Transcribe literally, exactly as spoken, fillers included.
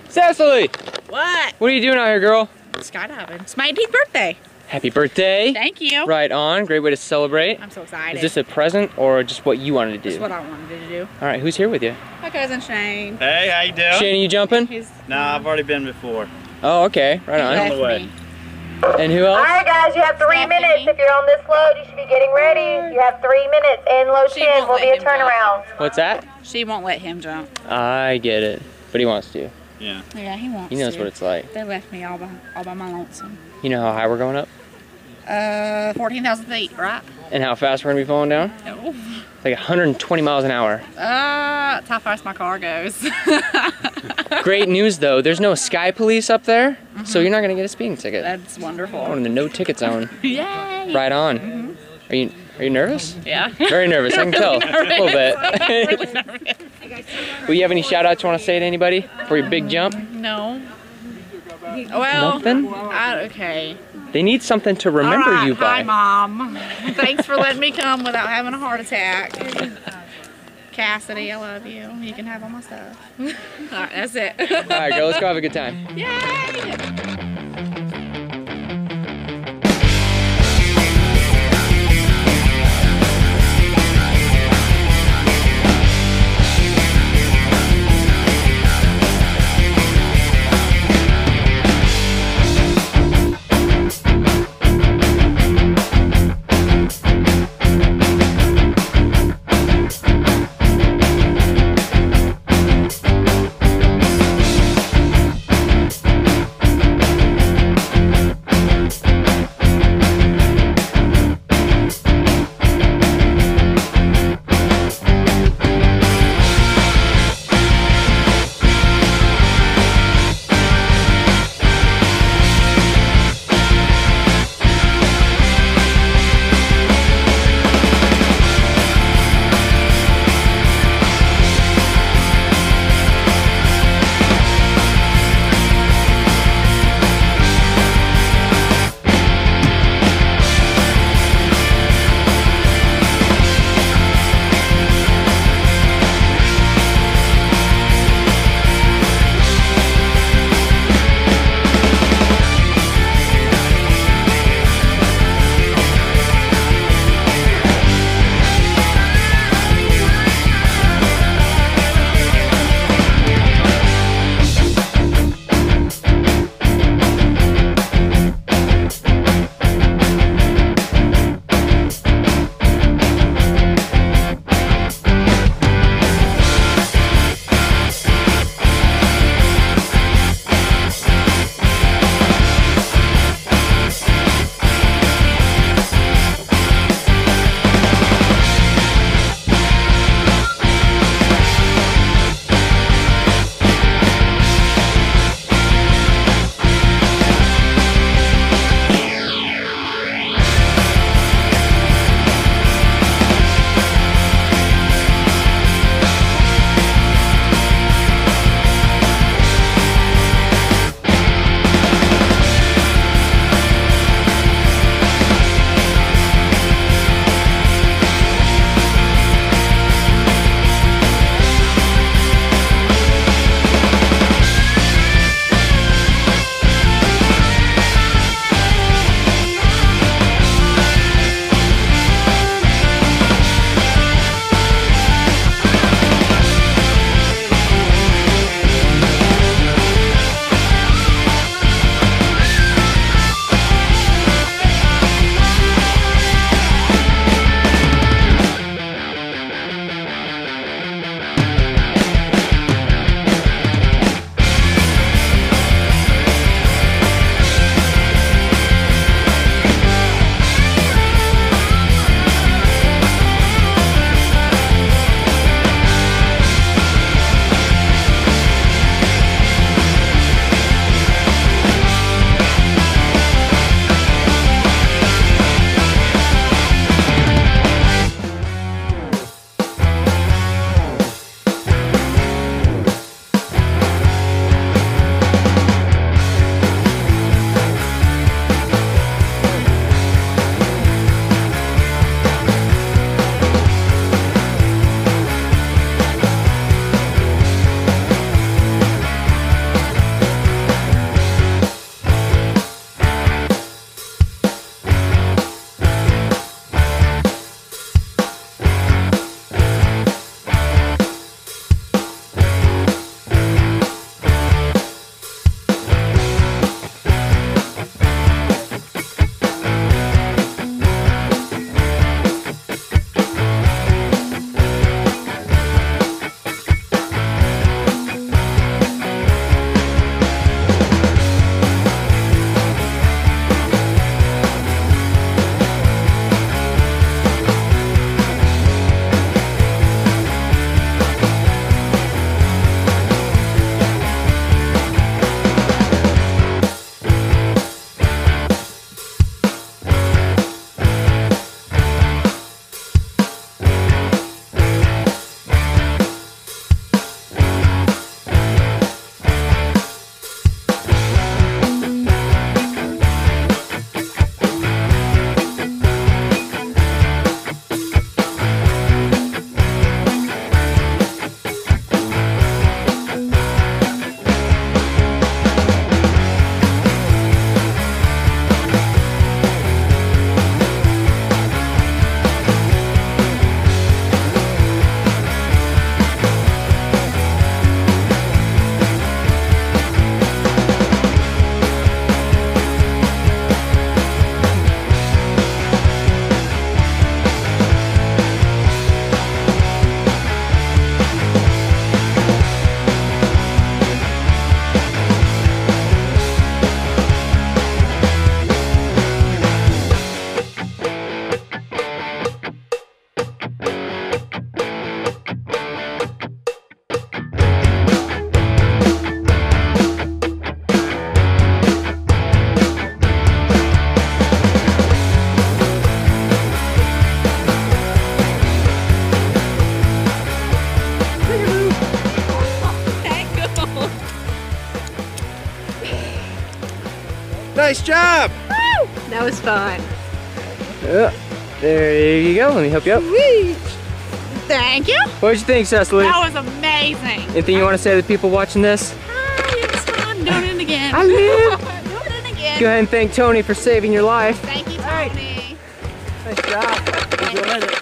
Cecily! What? What are you doing out here, girl? Skydiving. It's my eighteenth birthday. Happy birthday. Thank you. Right on. Great way to celebrate. I'm so excited. Is this a present or just what you wanted to do? That's what I wanted to do. All right, who's here with you? My cousin Shane. Hey, how you doing? Shane, are you jumping? He's Nah, I've already been before. Oh, okay. Right on. left the way. me. And who else? Alright guys, you have three Stephanie. minutes. If you're on this load, you should be getting ready. You have three minutes. In low She ten won't will let be a him jump. turnaround. What's that? She won't let him jump. I get it. But he wants to. Yeah. Yeah, he wants He knows to. what it's like. They left me all by, all by my lonesome. You know how high we're going up? Uh, fourteen thousand feet, right? And how fast we're going to be falling down? Oh. It's like one hundred twenty miles an hour. Uh, that's how fast my car goes. Great news, though. There's no sky police up there, mm-hmm. so you're not going to get a speeding ticket. That's wonderful. Going in the no ticket zone. Yay! Right on. Mm-hmm. Are you Are you nervous? Yeah. Very nervous. I can tell. A little bit. Really nervous. Well, you have any shout outs you want to say to anybody for your big jump? No. Well, Nothing? I, okay. They need something to remember All right, you by. Hi, Mom. Thanks for letting me come without having a heart attack. Cassidy, I love you. You can have all my stuff. All right, that's it. All right, girl, let's go have a good time. Yay! Nice job. Woo! That was fun. Yeah. There you go. Let me help you up. Thank you. What did you think, Cecily? That was amazing. Anything you want to say to the people watching this? Ah, it was fun doing it again. I live. Doing it again. Go ahead and thank Tony for saving your life. Thank you, Tony. Nice job. Enjoy it.